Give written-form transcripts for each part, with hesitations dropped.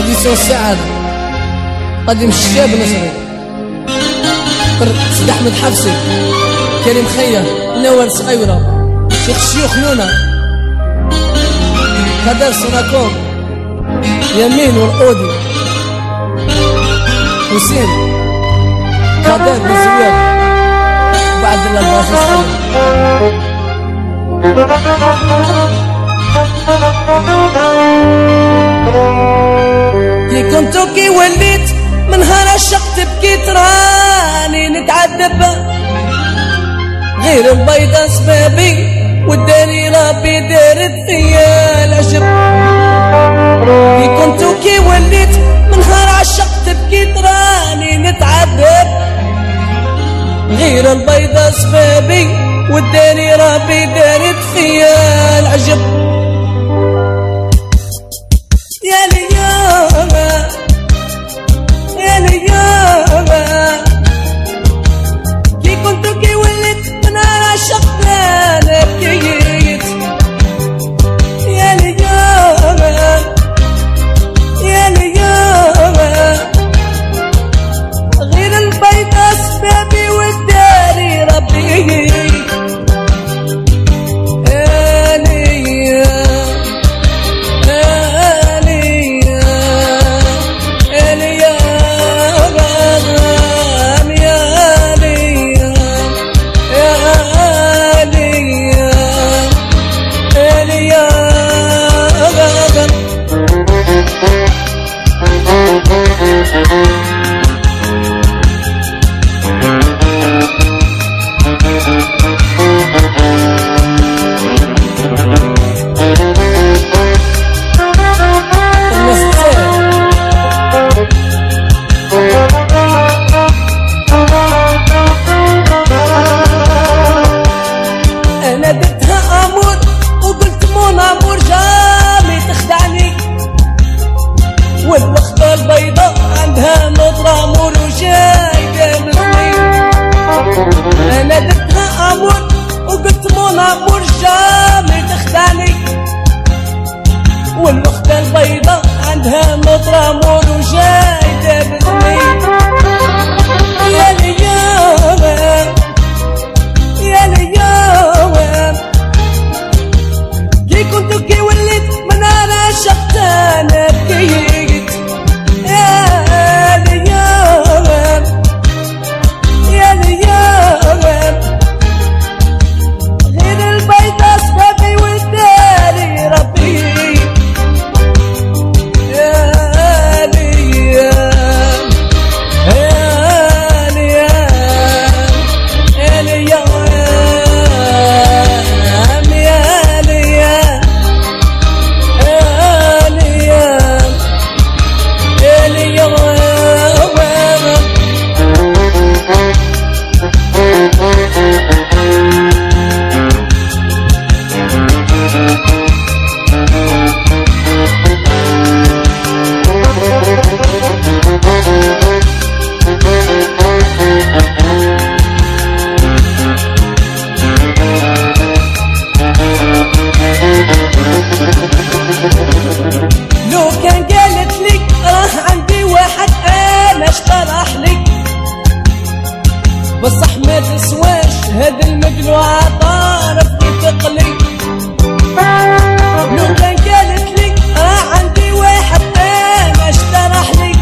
إديسيون السعادة قدم الشاب نصري سيدي أحمد حفصي كريم خير نوال صغيرة شيخ شيوخ نونا كدر سناكوم يمين والقودي حسين كدر بزوير بعد الألباس كي كنت كي وليت من نهار عشقت بكيت راني نتعذب غير البيضة سبابي والداري ربي دارت فيا العجب كي كنت كي وليت من نهار عشقت بكيت راني نتعذب غير البيضة سبابي والداري ربي دارت فيا العجب يا ليوم يا ليوم كي كنت كي وليت من نهار عشقت انا بكيت يا ليوم يا ليوم غير البيضة سبابي والداري ربي والوخدة البيضاء عندها نظرة مور وجاية بالطين أنا درتها أمور وقلت مون أمور جامي تخدعني والوخدة البيضاء عندها نظرة مور وجاية بالطين يا ليوم يا ليوم كي كنت كي وليت من أنا عشقت أنا بكيت يا ليوم يا ليوم غير البيضة سبابي والداري ربي يا ليوم يا ليوم يا ليوم يا ليوم لو كان قالت لك راح عندي واحد انا اشترح لك بصح ما تسواش هذا المقلوع طارف تقلي لو كان قالت لك راح عندي واحد انا اشترح لك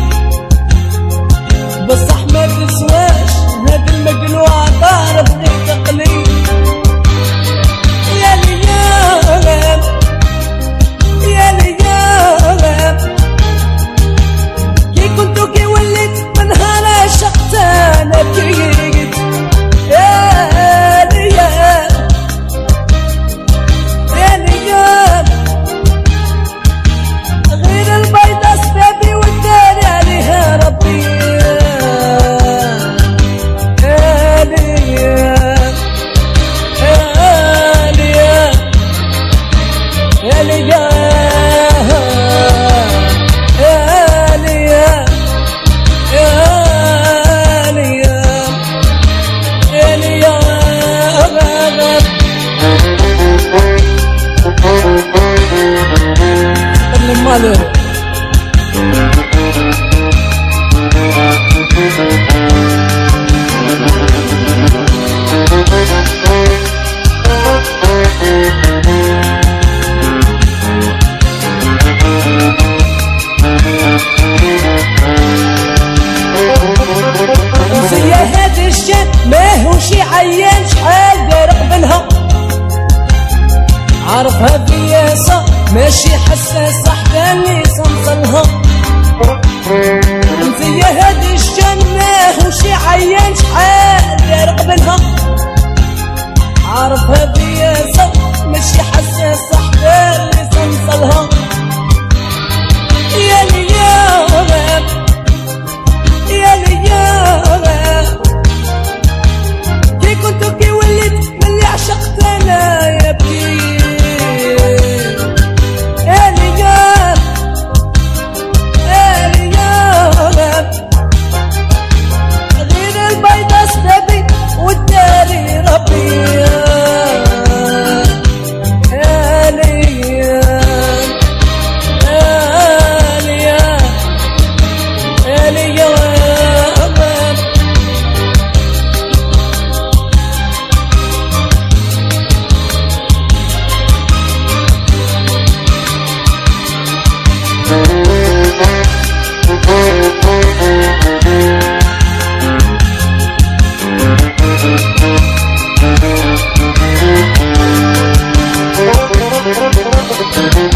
بصح ما تسواش هذا المقلوع طارف تقلي يا ليوم يا ليوم كي كنت كي وليت من نهار عشقت انا بكيت يا ليوم يا ليوم غير البيضة سبابي والداري عليها ربي يا ليوم يا ليوم يا ليوم malheureux. بياسة ماشي حساسة حتى اللي صنصلها مزية هادي الجنة وشي عيان شحال دار قبلها عارفها بياسة ماشي حساسة حتى اللي صنصلها يا ليام يا ليام كي كنت كي وليت ملي عشقت انا يا بكي يا ليام يا ليام غير البيضة سبابي والداري ربي يا ليام يا ليام يا ليام Thank you.